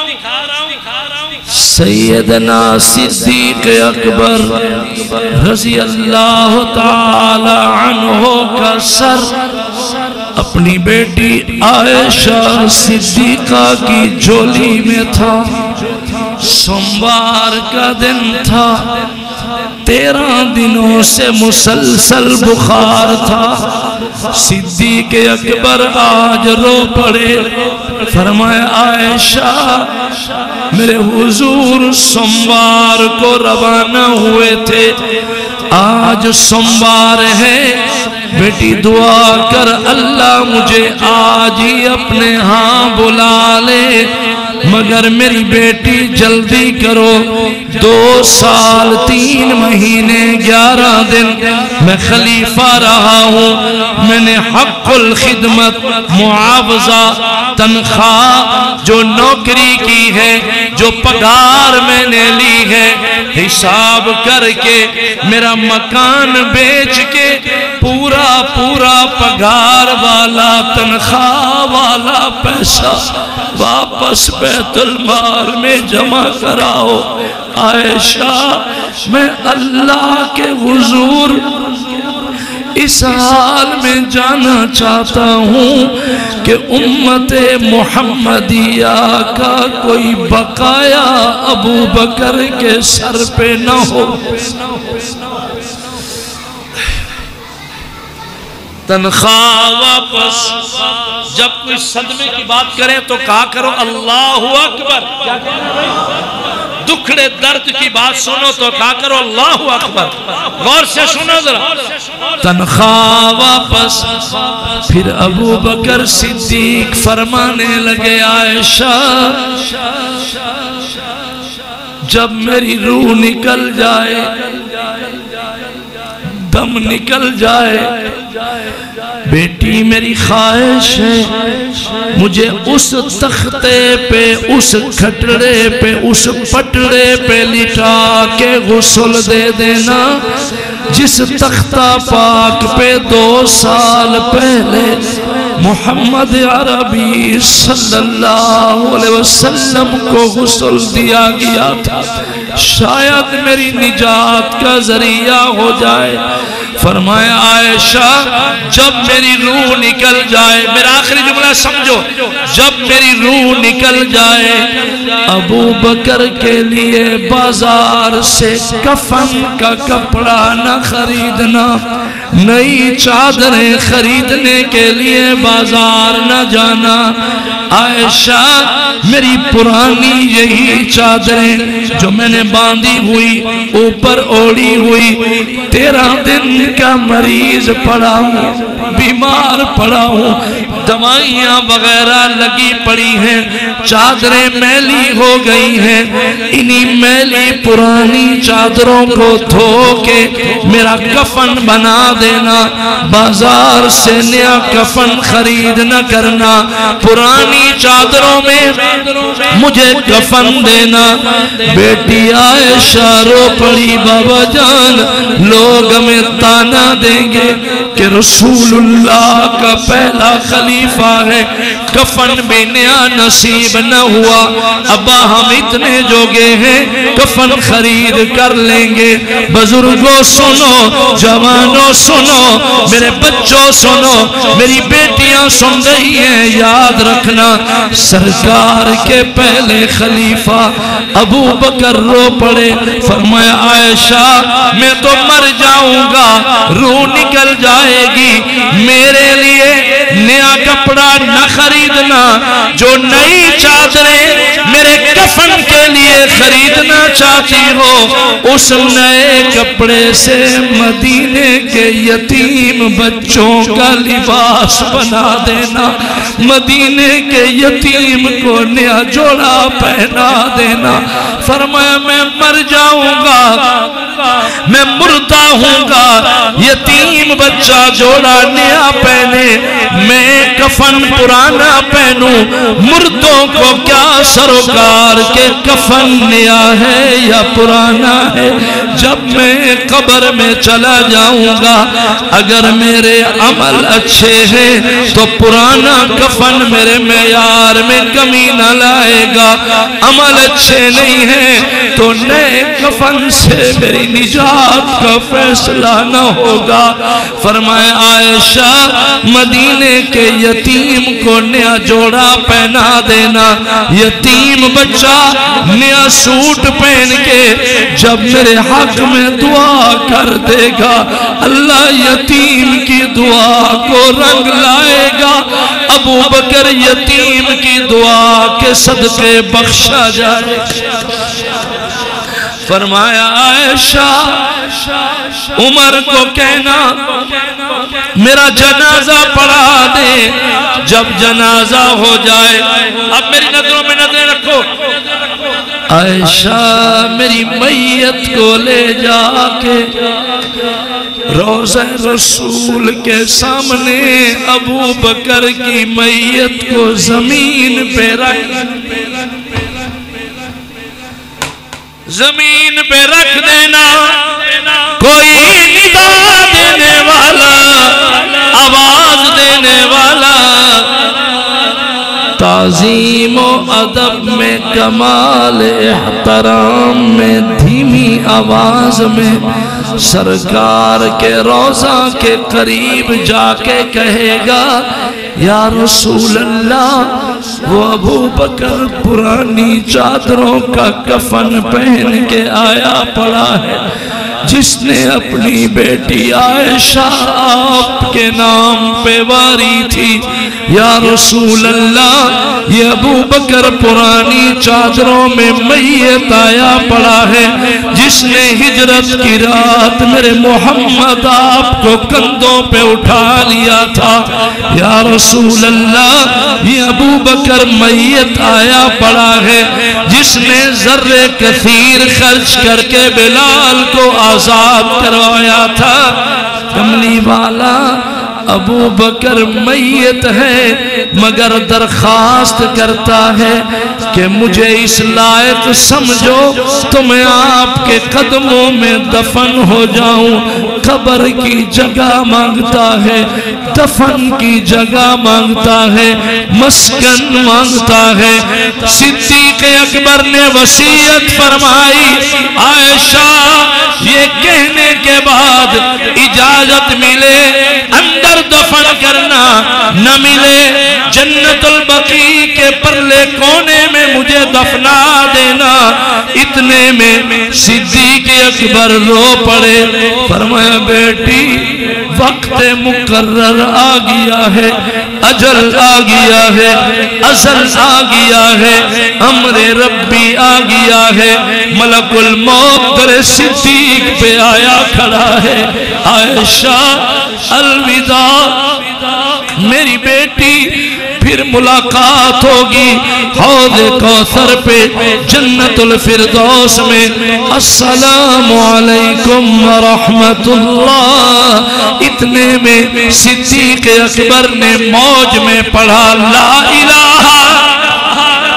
سیدنا صدیق اکبر رضی اللہ تعالی عنہ کا سر اپنی بیٹی عائشہ صدیقہ کی جھولی میں تھا۔ سوموار کا دن تھا، 13 دنوں سے مسلسل بخار تھا۔ صدیق اکبر آج رو پڑے، فرمایا عائشہ میرے حضور سوموار کو روانہ ہوئے تھے، آج سوموار ہے، بیٹی دعا کر اللہ مجھے آج ہی اپنے ہاں بلا لے، مگر میری بیٹی جلدی کرو، 2 سال 3 مہینے 11 دن میں خلیفہ رہا ہوں، میں نے حق الخدمت معاوضہ تنخواہ جو نوکری کی ہے، جو پگار میں نے لی ہے، حساب کر کے میرا مکان بیچ کے پورا پگار والا تنخواہ والا پیسہ واپس بیت المال میں جمع کراؤ۔ عائشہ میں اللہ کے حضور اس حال میں جانا چاہتا ہوں کہ امت محمدیہ کا کوئی بقایا ابو بکر کے سر پہ نہ ہو۔ تنخواہ واپس، جب کوئی صدمے کی بات کرے تو کہا کرو اللہ اکبر، دکھڑے درد کی بات سنو تو کہا کرو اللہ اکبر، غور سے سنو ذرا۔ تنخواہ واپس، پھر ابو بکر صدیق فرمانے لگے عائشہ جب میری روح نکل جائے، دم نکل جائے، بیٹی میری خواہش ہے مجھے اس تختے پہ، اس کھٹڑے پہ، اس پٹڑے پہ لٹا کے غسل دے دینا جس تختہ پاک پہ 2 سال پہلے محمد عربی صلی اللہ علیہ وسلم کو غسل دیا گیا تھا، شاید میری نجات کا ذریعہ ہو جائے۔ فرمایا عائشہ جب میری روح نکل جائے، میرا آخری جملہ سمجھو، جب میری روح نکل جائے ابو بکر کے لیے بازار سے کفن کا کپڑا نہ خریدنا، نئی چادریں خریدنے کے لیے بازار نہ جانا۔ عائشہ میری پرانی یہی چادریں جو میں نے باندھی ہوئی اوپر اوڑی ہوئی، 13 دن کا مریض پڑا ہوں، بیمار پڑا ہوں، دوائیاں وغیرہ لگی پڑی ہیں، چادریں میلی ہو گئی ہیں، انہی میلی پرانی چادروں کو دھو کے میرا کفن بنا دینا، بازار سے نیا کفن خرید نہ کرنا، پرانی چادروں میں مجھے کفن دینا۔ بیٹی عائشہ رو پڑی بابا جان لوگ ہمیں بتانا دیں گے کہ رسول اللہ کا پہلا خلیفہ ہے، کفن بھی نیا نصیب نہ ہوا، ابا ہم اتنے جوگے ہیں کفن خرید کر لیں گے۔ بزرگوں سنو، جوانوں سنو، میرے بچوں سنو، میری بیٹیاں سن رہی ہیں، یاد رکھنا سرکار کے پہلے خلیفہ ابو بکر رو پڑے، فرمایا عائشہ میں تو مر جاؤں گا، روح نکل جائے گی، میرے لیے نیا کپڑا نہ خریدنا، جو نئی چادریں میرے کفن کے لیے خریدنا چاہتی ہو اس نئے کپڑے سے مدینے کے یتیم بچوں کا لباس بنا دینا، مدینے کے یتیم کو نیا جوڑا پہنا دینا۔ فرمایا میں مر جاؤں گا، میں مردہ ہوں گا، یتیم بچہ جوڑا نیا پہنے، میں کفن پرانا پہنوں، مردوں کو کیا سروکار کے کفن نیا ہے یا پرانا ہے۔ جب میں قبر میں چلا جاؤں گا اگر میرے عمل اچھے ہیں تو پرانا کفن میرے معیار میں کمی نہ لائے گا، عمل اچھے نہیں ہیں تو نئے کفن سے میری نجات کا فیصلہ نہ ہوگا۔ فرمایا عائشہ مدینے کے یتیم کو نیا جوڑا پہنا دینا، یتیم بچہ نیا سوٹ پہن کے جب میرے حق میں دعا کر دے گا اللہ یتیم کی دعا کو رنگ لائے گا، ابو بکر یتیم کی دعا کے صدقے بخشا جائے۔ فرمایا عائشہ عمر کو کہنا میرا جنازہ پڑھا دے، جب جنازہ ہو جائے اب میری نظروں میں نظریں رکھو، عائشہ میری میت کو لے جا کے روضہ رسول کے سامنے ابو بکر کی میت کو زمین پہ رکھ دینا، کوئی ندا دینے والا، آواز دینے والا، تعظیم و ادب میں کمال احترام میں دھیمی آواز میں سرکار کے روضہ کے قریب جا کے کہے گا یا رسول اللہ، وہ ابو بکر پرانی چادروں کا کفن پہن کے آیا پڑا ہے جس نے اپنی بیٹی عائشہ آپ کے نام پہ واری تھی۔ یا رسول اللہ یہ ابو بکر پرانی چادروں میں میت آیا پڑا ہے جس نے ہجرت کی رات میرے محمد آپ کو کندھوں پہ اٹھا لیا تھا۔ یا رسول اللہ یہ ابو بکر میت آیا پڑا ہے جس نے ذرے کثیر خرچ کر کے بلال کو آزاد کروایا تھا۔ کملی والا ابو بکر میت ہے مگر درخواست کرتا ہے کہ مجھے اس لائق سمجھو تو میں آپ کے قدموں میں دفن ہو جاؤں۔ قبر کی جگہ مانگتا ہے، دفن کی جگہ مانگتا ہے، مسکن مانگتا ہے۔ صدیق اکبر نے وصیت فرمائی، عائشہ یہ کہنے کے بعد اجازت ملے اندر دفن کرنا نہ ملے جنت البقیع کے پرلے کونے میں مجھے دفنا دینا، اتنے میں صدیق اکبر رو پڑے۔ فرمایا بیٹی وقت مقرر آ گیا ہے، اجل آ گیا ہے، ازل آ گیا ہے، امر ربی آ گیا ہے، ملک الموت در صدیق پہ آیا کھڑا ہے۔ عائشہ الوداع میری بیٹی، پھر ملاقات ہوگی حوض کوثر پہ جنت الفردوس میں۔ السلام علیکم ورحمت اللہ۔ اتنے میں صدیق اکبر نے موج میں پڑھا لا الہ،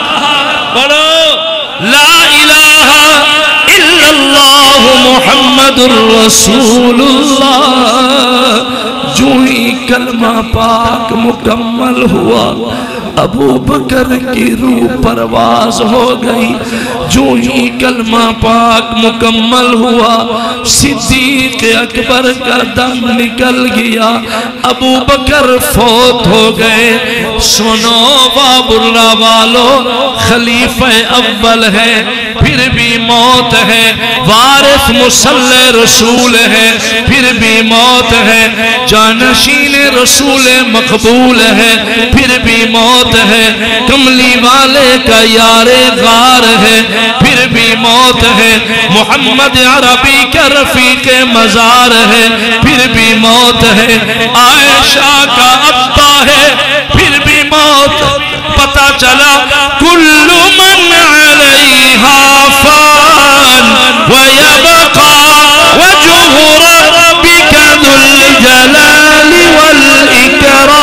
پڑھو لا الہ الا اللہ محمد محمد الرسول اللہ۔ جو ہی کلمہ پاک مکمل ہوا ابو بکر کی روح پرواز ہو گئی۔ جو ہی کلمہ پاک مکمل ہوا صدیق اکبر کا دم نکل گیا، ابو بکر فوت ہو گئے۔ سنو باب اللہ والو، خلیفہ اول ہے پھر بھی موت ہے، وارث مصلی رسول ہے پھر بھی موت ہے، جانشین رسول مقبول ہے پھر بھی موت ہے، کملی والے کا یار غار ہے پھر بھی موت ہے، محمد عربی کا رفیق مزار ہے پھر بھی موت ہے، عائشہ کا ابا ہے پھر بھی موت۔ پتا چلا کل من علیہا فان ویبقى وجہ ربک ذو الجلال والإکرام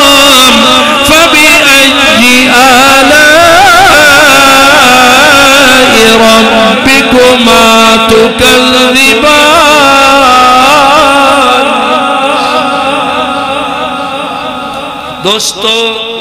فبأي آلاء ربكما تكذبان۔ دوستو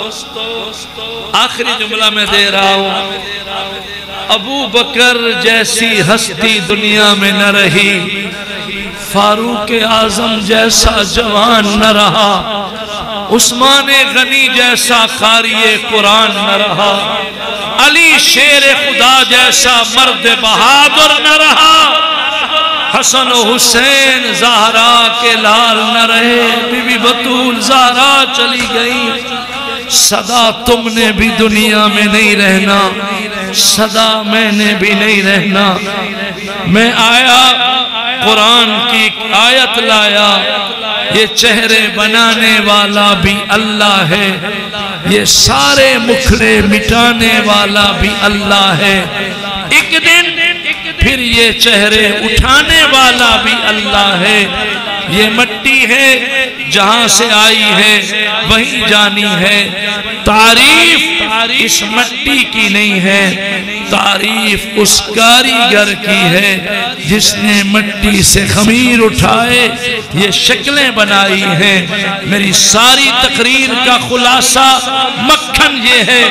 آخری جملہ میں دے رہا ہوں، ابو بکر جیسی ہستی دنیا میں نہ رہی، فاروق اعظم جیسا جوان نہ رہا، عثمان غنی جیسا قاری قرآن نہ رہا، علی شیر خدا جیسا مرد بہادر نہ رہا، حسن و حسین زہرا کے لال نہ رہے، بی بی بطول زہرا چلی گئی۔ صدا تم نے بھی دنیا میں نہیں رہنا، صدا میں نے بھی نہیں رہنا۔ میں آیا قرآن کی آیت لایا، یہ چہرے بنانے والا بھی اللہ ہے، یہ سارے مکھڑے مٹانے والا بھی اللہ ہے، ایک دن پھر یہ چہرے اٹھانے والا بھی اللہ ہے۔ یہ مٹی ہے جہاں سے آئی ہے وہیں جانی ہے، تعریف اس مٹی کی نہیں ہے، تعریف اس کاریگر کی ہے جس نے مٹی سے خمیر اٹھائے یہ شکلیں بنائی ہیں۔ میری ساری تقریر کا خلاصہ مکھن یہ ہے۔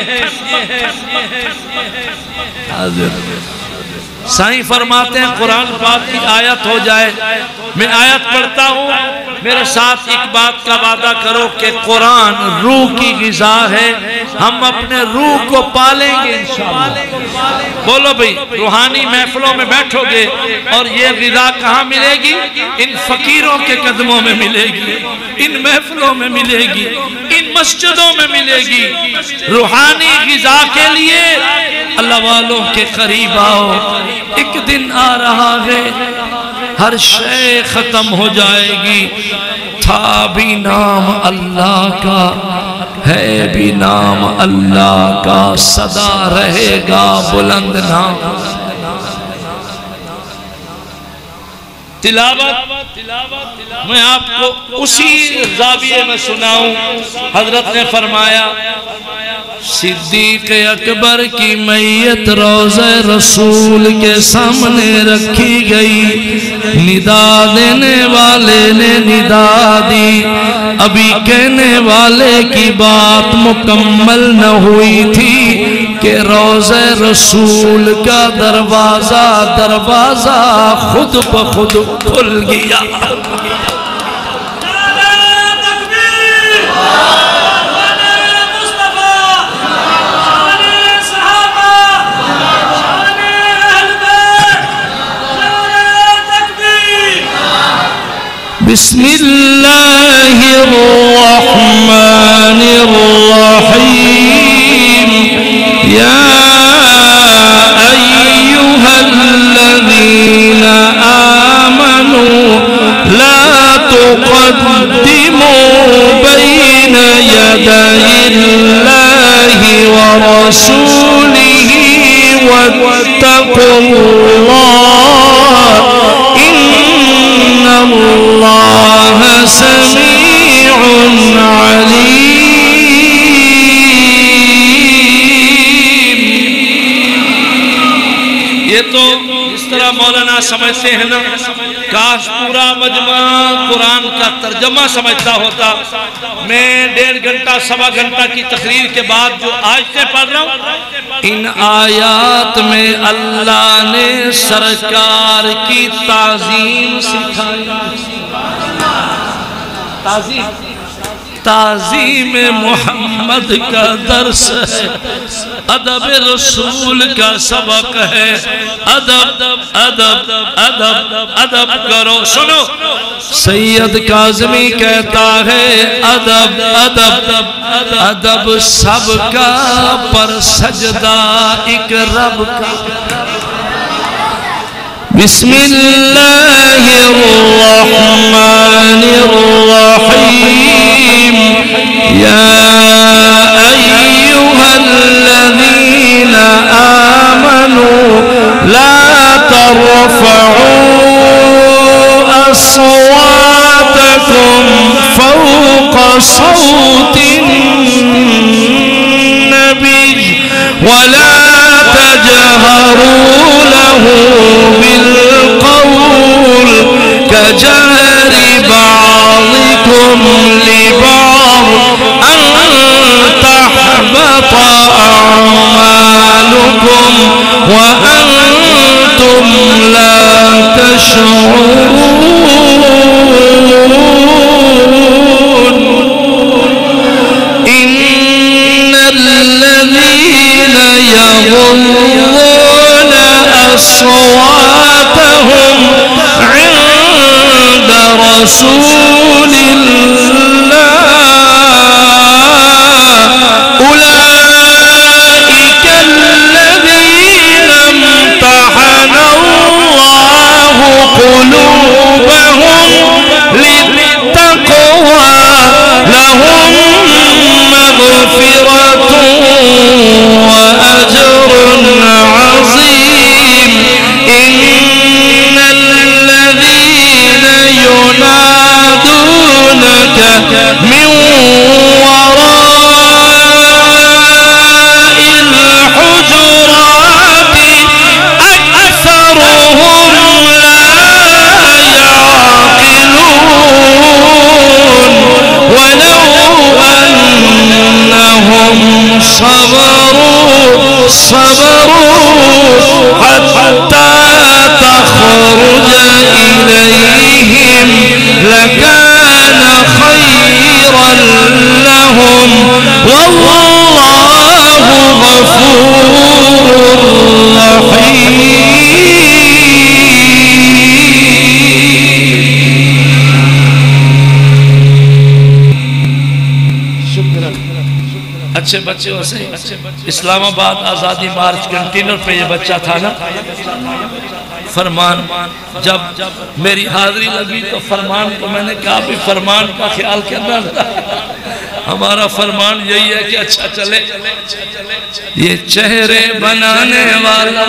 سائیں فرماتے ہیں قرآن پاک کی آیت ہو جائے، میں آیت پڑھتا ہوں، میرے ساتھ ایک بات کا وعدہ کرو کہ قرآن روح کی غذا ہے، ہم اپنے روح کو پالیں گے انشاءاللہ۔ بولو بھئی، روحانی محفلوں میں بیٹھو گے اور یہ غذا کہاں ملے گی؟ ان فقیروں کے قدموں میں ملے گی، ان محفلوں میں ملے گی، ان مسجدوں میں ملے گی۔ روحانی غذا کے لیے اللہ والوں کے قریب آؤ، ایک دن آ رہا ہے ہر شے ختم ہو جائے گی، تھا بھی نام اللہ کا ہے بھی نام اللہ کا، سدا رہے گا بلند نام۔ تلاوت میں آپ کو اسی زاویے میں سناؤں۔ حضرت نے فرمایا صدیق اکبر کی میت روضہ رسول کے سامنے رکھی گئی، ندا دینے والے نے ندا دی، ابھی کہنے والے کی بات مکمل نہ ہوئی تھی کہ روضہ رسول کا دروازہ خود بخود کھل گیا۔ بسم اللہ الرحمن الرحیم، یا ایہا الذین آمنوا لا تقدموا بین یدی اللہ ورسولہ واتقوا اللہ، ان اللہ سمیع علیم۔ یہ تو اس طرح سننا مولانا سمجھتے ہیں نا، کاش پورا مجمع قرآن کا ترجمہ سمجھتا ہوتا۔ میں 1.5 گھنٹہ 1.25 گھنٹہ کی تقریر کے بعد جو آیتیں پڑھ رہا ہوں، ان آیات میں اللہ نے سرکار کی تعظیم سکھائی۔ تعظیم محمد کا درس ہے، ادب رسول کا سبق ہے۔ ادب ادب ادب ادب کرو، سنو سید کاظمی کہتا ہے ادب ادب ادب سب کا پر سجدہ ایک رب کا۔ بسم اللہ الرحمن الرحیم یا ایہا الذین آمنوا لا ترفعوا اصواتکم فوق صوت النبی ولا تجهروا له بالقول كجهر بعضكم لبعض أن تحبط أعمالكم وأنتم لا تشعرون إن الذين يغضون أصواتهم عند رسول الله أولئك الذين امتحن الله قلوبهم للتقوى لهم مغفرة وأجر عظيم إن الذين ينادونك من وراء الحجرات أكثرهم لا يعقلون ولو أنهم صبروا حتى تخرج إليهم لكان خيرا لهم والله غفور رحيم۔ اچھے بچے ہو سے اسلام آباد آزادی مارچ کنٹینر پہ یہ بچہ تھا نا، فرمان جب میری حاضری لگی تو فرمان کو میں نے کہا بھی فرمان کا خیال کرنا، ہمارا فرمان یہی ہے کہ اچھا چلے۔ یہ چہرے بنانے والا،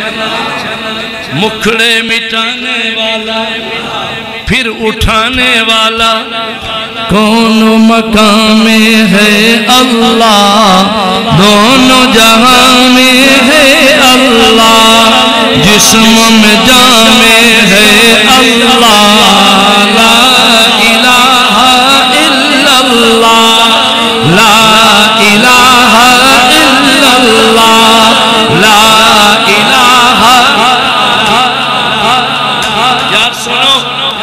مکھڑے مٹانے والا، پھر اٹھانے والا، کون مقام میں ہے اللہ، دونوں جہاں میں ہے اللہ، جسم میں جان میں ہے اللہ، لا الہ الا اللہ، لا الہ الا اللہ، لا الہ۔ یار سنو،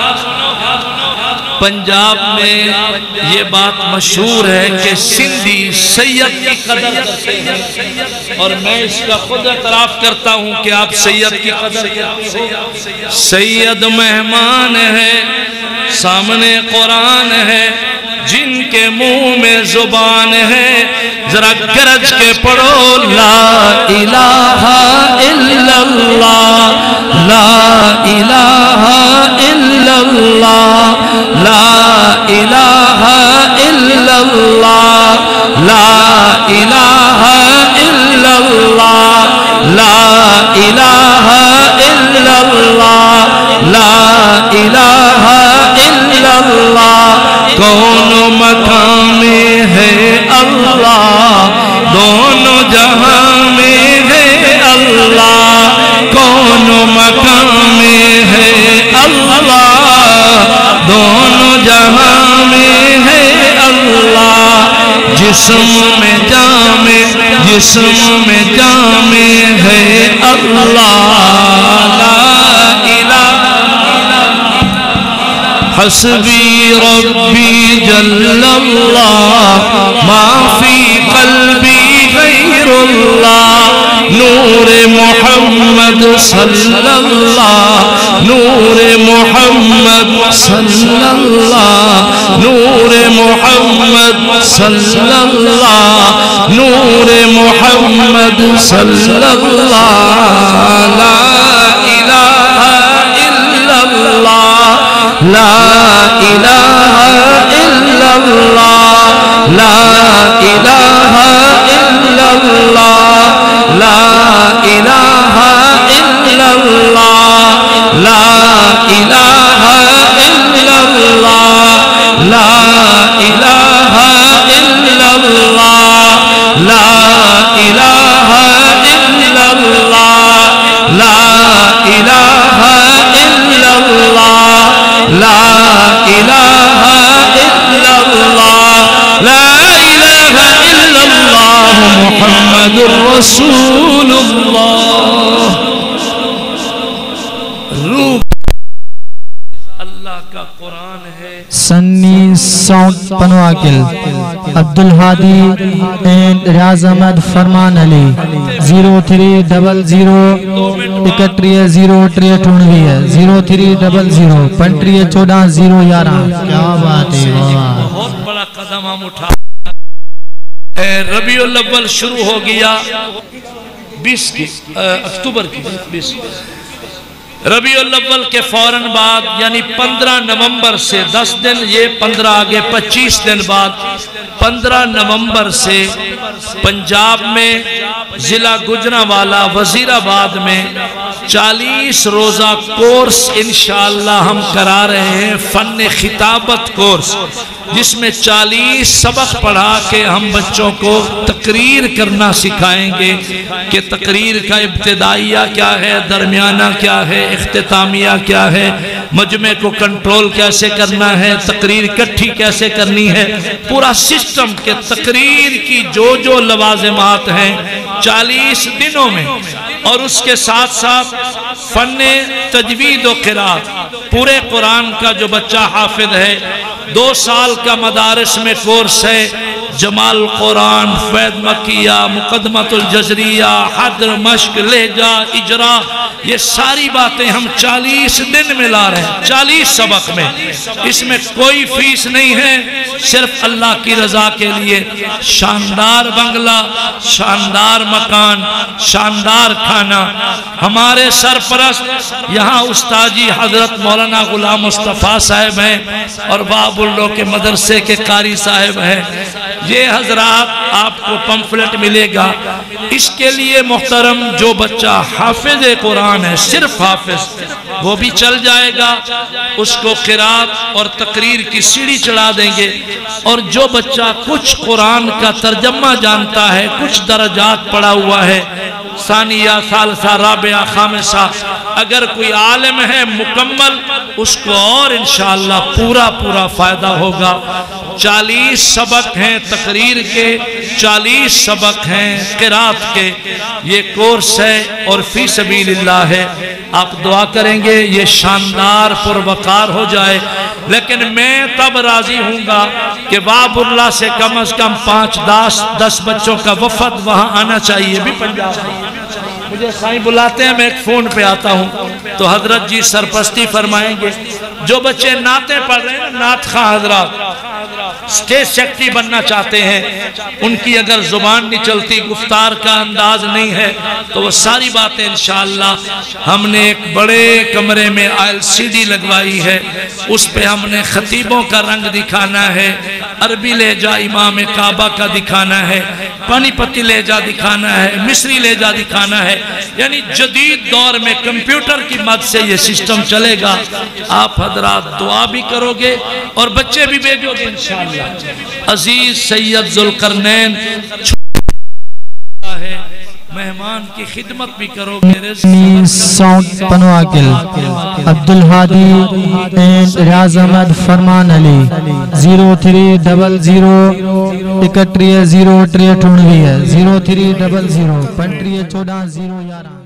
پنجاب میں یہ بات مشہور ہے کہ سندھی سید کی قدر کرتے ہیں، اور میں اس کا خود اعتراف کرتا ہوں کہ آپ سید کی قدر کرتے ہیں۔ سید مہمان ہے، سامنے قرآن ہے، جن کے منہ میں زبان ہے، ذرا گرج کے پڑھو لا الہ الا اللہ، لا الہ الا اللہ، لا الہ الا اللہ، لا الہ الا اللہ، لا الہ الا اللہ، لا الہ الا اللہ۔ کون مقام میں ہے اللہ، دونوں جہاں میں ہے اللہ، کون مقام جسم میں جامع جسم میں جامع ہے اللہ لا الہ حسبی ربی جل اللہ ما فی قلبی غیر اللہ نور محمد صلی اللہ نور محمد صلی اللہ نور محمد صلی اللہ نور محمد صلی اللہ لا الہ الا اللہ لا الہ الا اللہ لا الہ الا اللہ لا الہ الا اللہ لا الہ الا اللہ لا الہ الا اللہ لا الہ الا اللہ لا الہ الا اللہ لا الہ الا اللہ لا الہ الا اللہ محمد رسول اللہ روح اللہ کا قرآن ہے Sunny sound Panwakal Abdulhadi and Riaz Ahmed Farman Ali 0300 31 0300 35 14 کیا بات ہے بہت بڑا قدم ہم اٹھا ربیع الاول شروع ہو گیا 20 اکتوبر کی 20 ربیع الاول کے فوراً بعد یعنی 15 نومبر سے 10 دن یہ 15 آگے 25 دن بعد 15 نومبر سے پنجاب میں ضلع گجرانوالہ وزیر آباد میں 40 روزہ کورس انشاءاللہ ہم کرا رہے ہیں فن خطابت کورس جس میں 40 سبق پڑھا کے ہم بچوں کو تقریر کرنا سکھائیں گے کہ تقریر کا ابتدائیہ کیا ہے درمیانہ کیا ہے اختتامیہ کیا ہے مجمع کو کنٹرول کیسے کرنا ہے تقریر اکٹھی کیسے کرنی ہے پورا سسٹم کہ تقریر کی جو لوازمات ہیں 40 دنوں میں اور اس کے ساتھ ساتھ فن تجوید و قرات پورے قرآن کا جو بچہ حافظ ہے 2 سال کا مدارس میں کورس ہے جمال قرآن فید مکیہ مقدمت الجزریہ حدر مشق لہجہ اجرا یہ ساری باتیں ہم 40 دن میں لا رہے ہیں 40 سبق میں اس میں کوئی فیس نہیں ہے صرف اللہ کی رضا کے لیے شاندار بنگلہ شاندار مکان شاندار کھانا ہمارے سرپرست یہاں استاذی حضرت مولانا غلام مصطفیٰ صاحب ہیں اور باب اللہ کے مدرسے کے قاری صاحب ہیں یہ حضرات آپ کو پمفلٹ ملے گا اس کے لیے محترم جو بچہ حافظ قرآن ہے صرف حافظ وہ بھی چل جائے گا اس کو قرات اور تقریر کی سیڑھی چڑھا دیں گے اور جو بچہ کچھ قرآن کا ترجمہ جانتا ہے کچھ درجات پڑھا ہوا ہے ثانیہ ثالثہ رابعہ خامسہ اگر کوئی عالم ہے مکمل اس کو اور انشاءاللہ پورا فائدہ ہوگا 40 سبق ہیں تقریر کے 40 سبق ہیں قرات کے یہ کورس ہے اور فی سبیل اللہ ہے آپ دعا کریں گے یہ شاندار پروقار ہو جائے لیکن میں تب راضی ہوں گا کہ باب اللہ سے کم از کم 5-10 بچوں کا وفد وہاں آنا چاہیے بھی پنجاب مجھے سائیں بلاتے ہیں میں ایک فون پہ آتا ہوں تو حضرت جی سرپرستی فرمائیں گے جو بچے نعتیں پڑھ رہے ہیں نعت خواہ حضرات سٹیج سیکٹری بننا چاہتے ہیں ان کی اگر زبان نہیں چلتی گفتار کا انداز نہیں ہے تو وہ ساری باتیں انشاءاللہ ہم نے ایک بڑے کمرے میں LCD لگوائی ہے اس پہ ہم نے خطیبوں کا رنگ دکھانا ہے عربی لہجہ امام کعبہ کا دکھانا ہے پانی پتی لہجہ دکھانا ہے مصری لہجہ دکھانا ہے یعنی جدید دور میں کمپیوٹر کی مدد سے یہ سسٹم چلے گا آپ حضرات دعا بھی کرو گے اور بچے بھی بھیجو گے انشاءاللہ عزیز سید ذوالقرنین ہے مہمان مسلمان کی خدمت بھی کرو گے، رزق ساؤنڈ پنواکل عبدالہادی اینڈ ریاض احمد فرمان علی 0300 31 0 93 98 0300 35 14 011